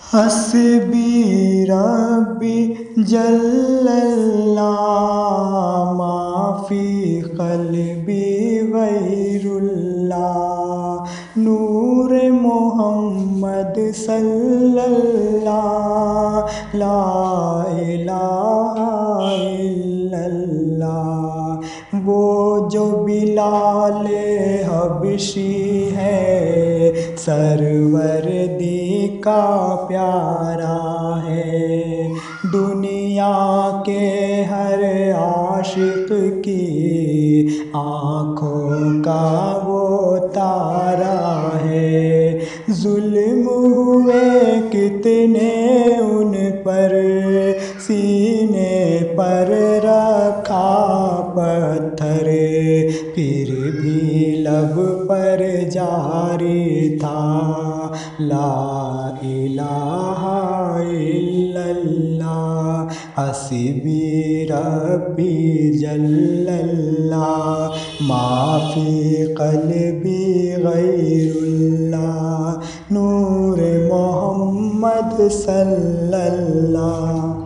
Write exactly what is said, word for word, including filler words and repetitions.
حسبی ربی جل اللہ ما فی قلبی غیر اللہ نور محمد صلی اللہ لا الہ الا اللہ۔ وہ جو بلال حبشی ہے سروردی کا پیارا ہے، دنیا کے ہر عاشق کی آنکھوں کا وہ تارا ہے۔ ظلم ہوئے کتنے ان پر، سینے پر رکھا پتھر، پھر بھی لب پر جاری تھا لا الہ الا اللہ۔ حسبی ربی جل اللہ ما فی قلبی غیر اللہ نور محمد صلی اللہ۔